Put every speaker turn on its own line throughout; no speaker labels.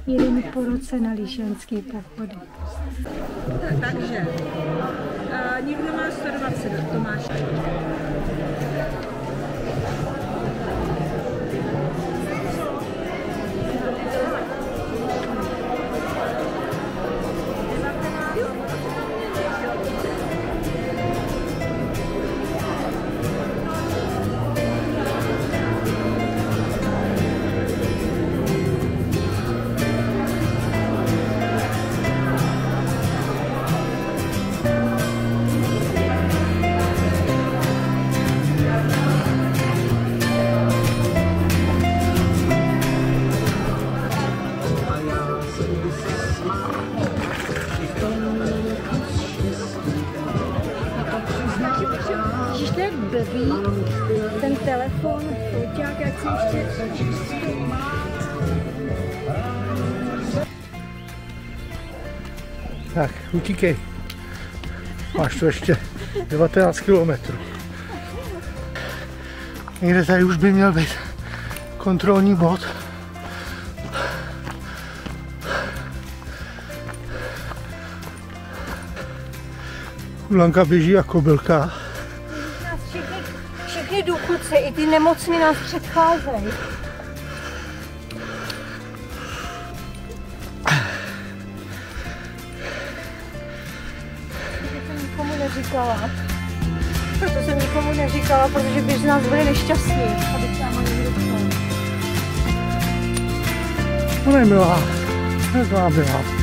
jedeme po roce na lyžařské pochody.
Takže někdo má 120, Tomáš.
Blbý, ten telefon, foťák, jak si ještě...
Tak, utíkej. Máš to ještě 19 kilometrů. Někde tady už by měl být kontrolní bod. Blanka běží jako kobylka.
Všechny důchodce, i ty nemocní nás předcházejí. To jsem nikomu neříkala. Proto jsem nikomu neříkala, protože by z nás byli nešťastní. Aby se nám někdo ptal.
Ona je milá. Nezná milá.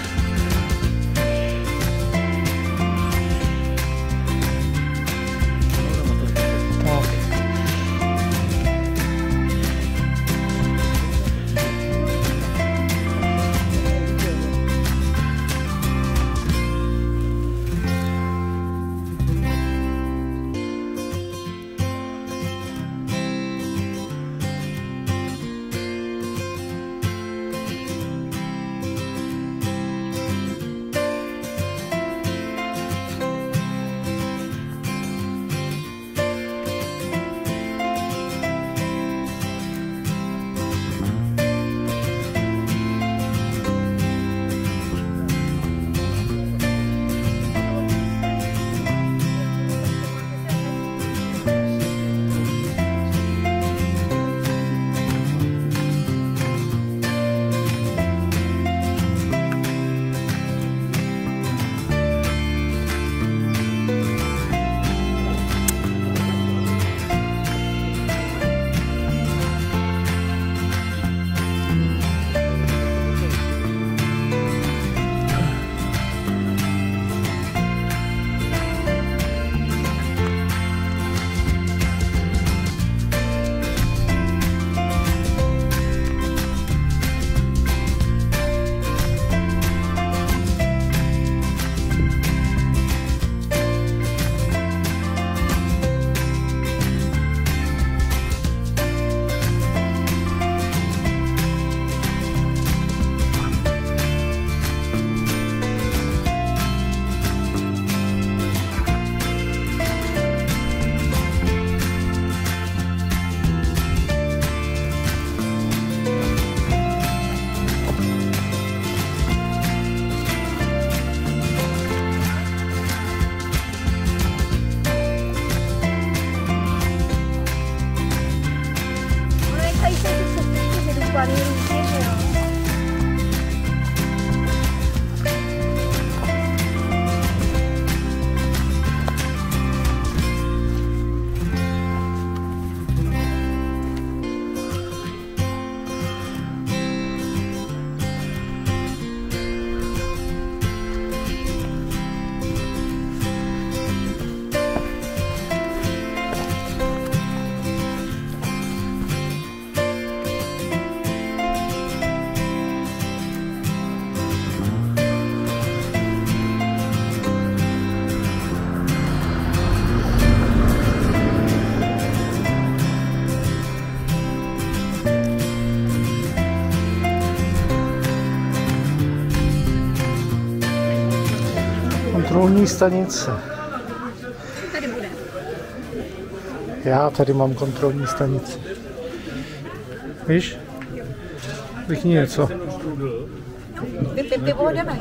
Kontrolní stanice.
Tady bude.
Já tady mám kontrolní stanici. Víš? Řekni něco.
Pivo jdeme.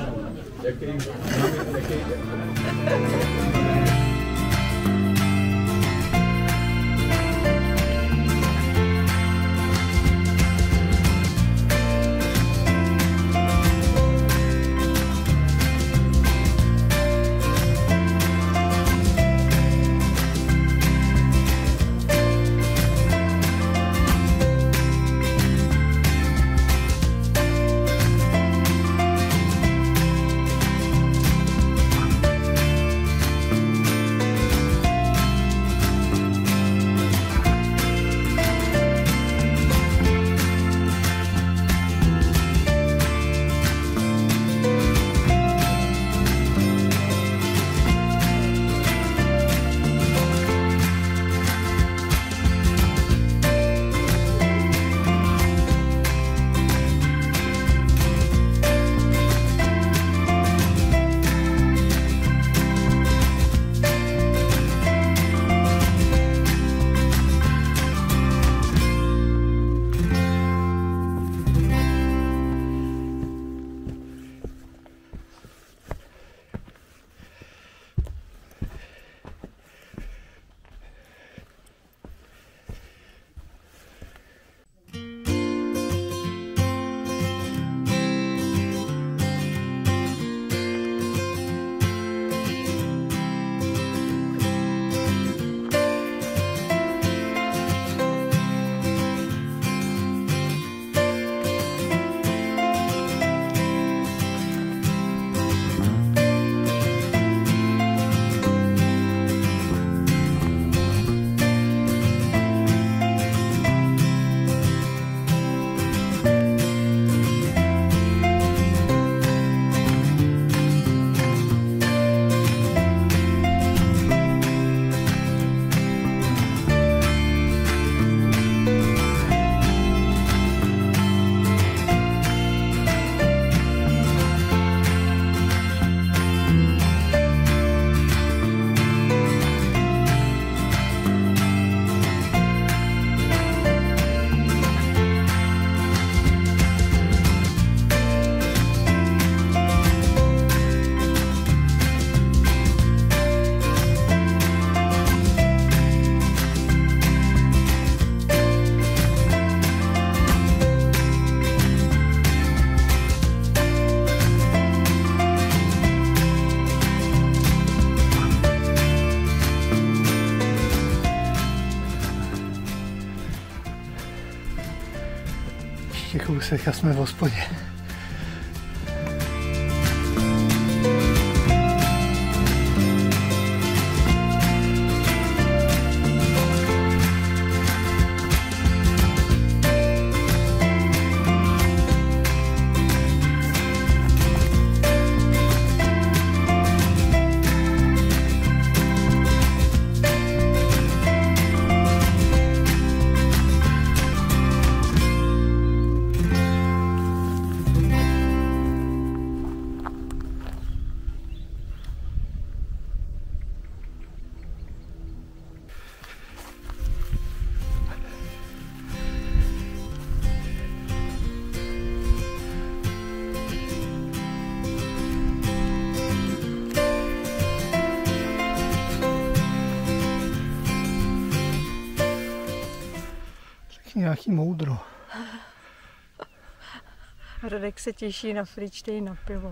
Ještě kousek a jsme v hospodě. Nějaký moudro.
Radek se těší na Fričtej na pivo.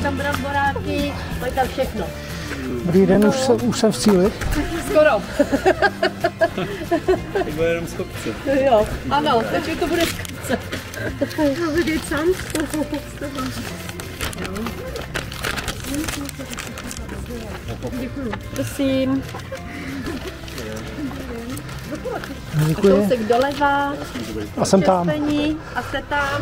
tam bramboráky, mají tam všechno.
Dobrý den, už jsem v cíli.
Skoro.
Tak bude jenom z kopce.
Jo, ano, takže to bude z kopce.
No, vidět sám.
Děkuju. Prosím.
Děkuji.
Kousek doleva.
A jsem tam.
Čerpení, a jste tam.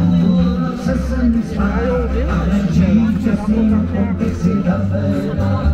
Ale dívej, že to tak, jak si dáme.